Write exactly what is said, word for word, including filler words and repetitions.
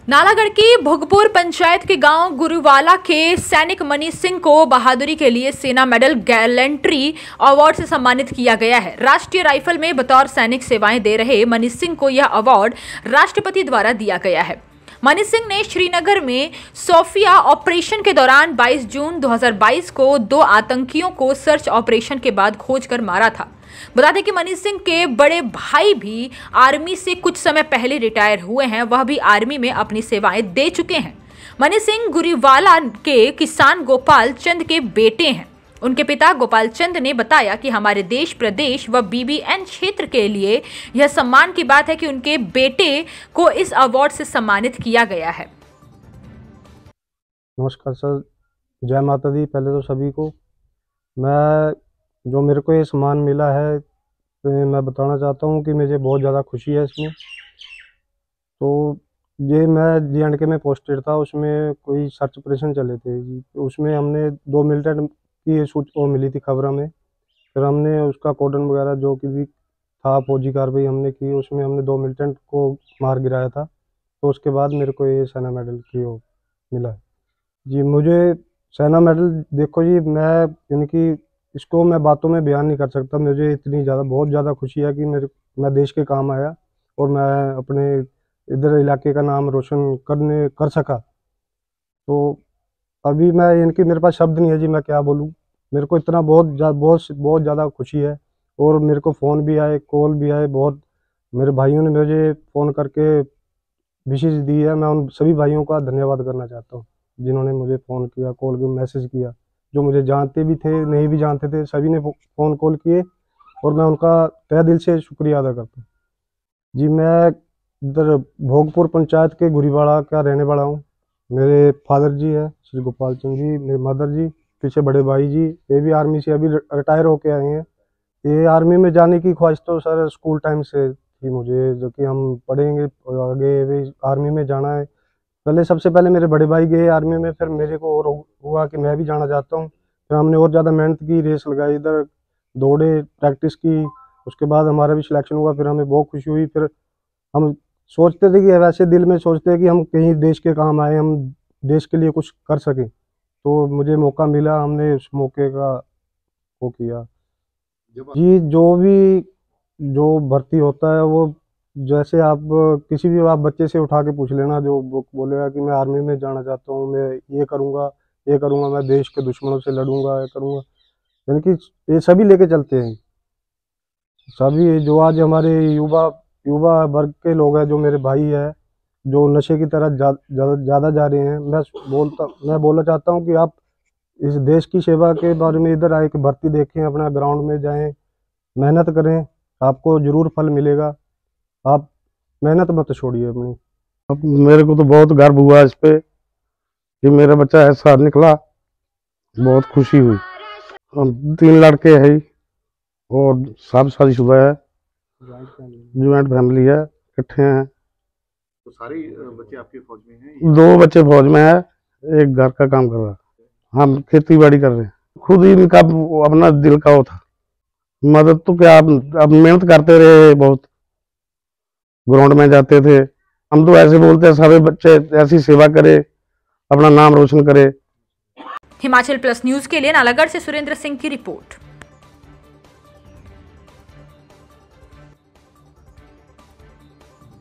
नालागढ़ की भोगपुर पंचायत के गांव गुरुवाला के सैनिक मनीष सिंह को बहादुरी के लिए सेना मेडल गैलेंट्री अवार्ड से सम्मानित किया गया है। राष्ट्रीय राइफल में बतौर सैनिक सेवाएं दे रहे मनीष सिंह को यह अवार्ड राष्ट्रपति द्वारा दिया गया है। मनीष सिंह ने श्रीनगर में सोफिया ऑपरेशन के दौरान बाईस जून दो हज़ार बाईस को दो आतंकियों को सर्च ऑपरेशन के बाद खोजकर मारा था। बता दें कि मनीष सिंह के बड़े भाई भी आर्मी से कुछ समय पहले रिटायर हुए हैं, वह भी आर्मी में अपनी सेवाएं दे चुके हैं। मनीष सिंह गुरीवाला के किसान गोपाल चंद के बेटे हैं। उनके पिता गोपाल चंद ने बताया कि हमारे देश प्रदेश व बीबीएन क्षेत्र के लिए यह सम्मान की बात है कि उनके बेटे को इस अवार्ड से सम्मानित किया गया है। नमस्कार सर, जय माता दी। पहले तो सभी को मैं जो मेरे को ये सम्मान मिला है तो मैं बताना चाहता हूँ कि मुझे बहुत ज़्यादा खुशी है इसमें। तो ये मैं जी एंड के में पोस्टेड था, उसमें कोई सर्च ऑपरेशन चले थे जी, तो उसमें हमने दो मिलिटेंट की सूच वो मिली थी खबरों में। फिर हमने उसका कोडन वगैरह जो कि भी था फौजी कार्रवाई हमने की, उसमें हमने दो मिलिटेंट को मार गिराया था। तो उसके बाद मेरे को ये सेना मेडल की वो मिला है जी। मुझे सेना मेडल देखो जी, मैं इनकी इसको मैं बातों में बयान नहीं कर सकता। मुझे इतनी ज़्यादा बहुत ज़्यादा खुशी है कि मेरे मैं देश के काम आया और मैं अपने इधर इलाके का नाम रोशन करने कर सका। तो अभी मैं इनकी मेरे पास शब्द नहीं है जी, मैं क्या बोलूँ। मेरे को इतना बहुत जा, बहुत बहुत ज़्यादा खुशी है। और मेरे को फ़ोन भी आए, कॉल भी आए, बहुत मेरे भाइयों ने मुझे फ़ोन करके विशेष दी है। मैं उन सभी भाइयों का धन्यवाद करना चाहता हूँ जिन्होंने मुझे फ़ोन किया, कॉल किया, मैसेज किया। जो मुझे जानते भी थे, नहीं भी जानते थे, सभी ने फ़ोन कॉल किए और मैं उनका तहे दिल से शुक्रिया अदा करता हूँ जी। मैं इधर भोगपुर पंचायत के गुरीवाड़ा का रहने वाला हूँ। मेरे फादर जी है श्री गोपाल चंद जी, मेरे मदर जी, पीछे बड़े भाई जी, ये भी आर्मी से अभी रिटायर होके आए हैं। ये आर्मी में जाने की ख्वाहिश तो सर स्कूल टाइम से थी मुझे, जो कि हम पढ़ेंगे और आगे भी आर्मी में जाना है। पहले सबसे पहले मेरे बड़े भाई गए आर्मी में, फिर मेरे को और हुआ कि मैं भी जाना चाहता हूँ। फिर हमने और ज़्यादा मेहनत की, रेस लगाई, इधर दौड़े, प्रैक्टिस की। उसके बाद हमारा भी सिलेक्शन हुआ, फिर हमें बहुत खुशी हुई। फिर हम सोचते थे कि वैसे दिल में सोचते हैं कि हम कहीं देश के काम आए, हम देश के लिए कुछ कर सकें। तो मुझे मौका मिला, हमने उस मौके का वो किया जी। जो भी जो भर्ती होता है वो जैसे आप किसी भी आप बच्चे से उठा के पूछ लेना, जो बोलेगा कि मैं आर्मी में जाना चाहता हूँ, मैं ये करूँगा ये करूँगा, मैं देश के दुश्मनों से लड़ूंगा, ये करूँगा, यानी कि ये सभी लेके चलते हैं। सभी जो आज हमारे युवा युवा वर्ग के लोग हैं, जो मेरे भाई है, जो नशे की तरह ज़्यादा ज़्यादा जा रहे हैं, मैं बोलता मैं बोलना चाहता हूँ कि आप इस देश की सेवा के बारे में इधर आए कि भर्ती देखें, अपना ग्राउंड में जाएं, मेहनत करें, आपको ज़रूर फल मिलेगा। आप मेहनत मत छोड़िए अपनी। अब मेरे को तो बहुत गर्व हुआ इस पे कि मेरा बच्चा ऐसा निकला, बहुत खुशी हुई। हम तीन लड़के हैं और सब शादीशुदा है, ज्वाइंट फैमिली है, इकट्ठे हैं। तो सारे बच्चे आपके फौज में हैं? दो बच्चे फौज में है, एक घर का काम कर रहा है। हम खेती बाड़ी कर रहे हैं। खुद ही इनका अपना दिल का वो था। मदद तो क्या, अब मेहनत करते रहे, बहुत ग्राउंड में जाते थे। हम तो ऐसे बोलते हैं सभी बच्चे ऐसी सेवा करे, अपना नाम रोशन करे। हिमाचल प्लस न्यूज के लिए नालागढ़ से सुरेंद्र सिंह की रिपोर्ट।